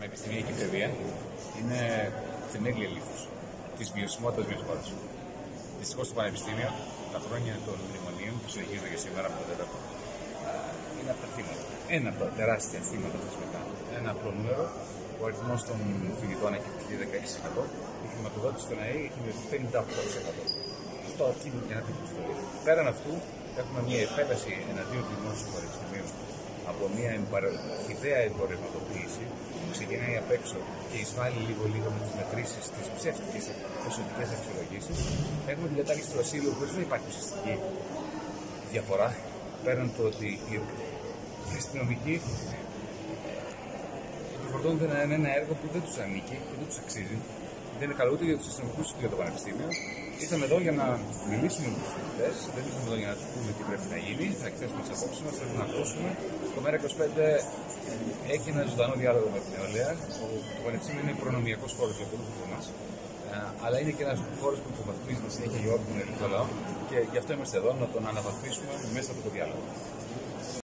πανεπιστημιακή παιδεία είναι θεμέλια λίθος της βιωσιμότητας μιας χώρας. Δυστυχώς στο πανεπιστήμιο, τα χρόνια των μνημονίων που συνεχίζονται και σήμερα από το τέταρτο, είναι από τα θύματα. Ένα από τα τεράστια θύματα θεσμικά. Ένα απλό νούμερο, ο αριθμός των φοιτητών έχει αυξηθεί 16%, η χρηματοδότηση του ΝΑΕ έχει μειωθεί 58%. Αυτό αφήνει και ένα τέτοιο ιστορία. Πέραν αυτού, έχουμε μια επέλαση εναντίον του δημόσιου πανεπιστημίου από μια ιδέα εμπορευματοποίηση που ξεκινάει απ' έξω και εισβάλλει λίγο-λίγο με τις μετρήσεις, τις ψεύτικες ποσοτικές αξιολογήσεις. Έχουμε την κατάργηση του ασύλου, χωρίς να υπάρχει ουσιαστική διαφορά, πέραν το ότι οι αστυνομικοί επιφορτώνονται ένα έργο που δεν τους ανήκει και δεν τους αξίζει. Δεν είναι καλό ούτε για τους αστυνομικούς ούτε για το πανεπιστήμιο. Ήρθαμε εδώ για να μιλήσουμε με τους φοιτητές, δεν ήρθαμε εδώ για να τους πούμε τι πρέπει να γίνει, θα εκθέσουμε τις απόψεις μας, θέλουμε να ακούσουμε. Το ΜΕΡΑ25 έχει ένα ζωντανό διάλογο με την νεολαία. Το πανεπιστήμιο είναι προνομιακός χώρος για πολλούς από εμάς, αλλά είναι και ένας χώρος που υποβαθμίζεται συνέχεια για όλο τον ελληνικό λαό και γι' αυτό είμαστε εδώ να τον αναβαθμίσουμε μέσα από το διάλογο.